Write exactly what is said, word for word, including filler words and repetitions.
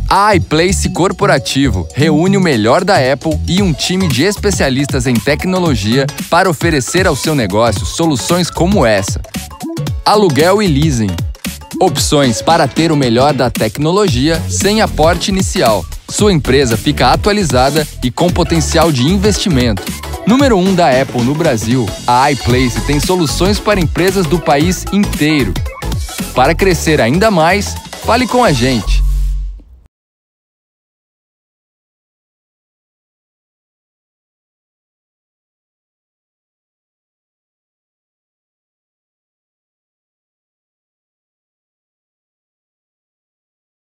A iPlace Corporativo reúne o melhor da Apple e um time de especialistas em tecnologia para oferecer ao seu negócio soluções como essa. Aluguel e leasing. Opções para ter o melhor da tecnologia sem aporte inicial. Sua empresa fica atualizada e com potencial de investimento. Número um da Apple no Brasil, a iPlace tem soluções para empresas do país inteiro. Para crescer ainda mais, fale com a gente.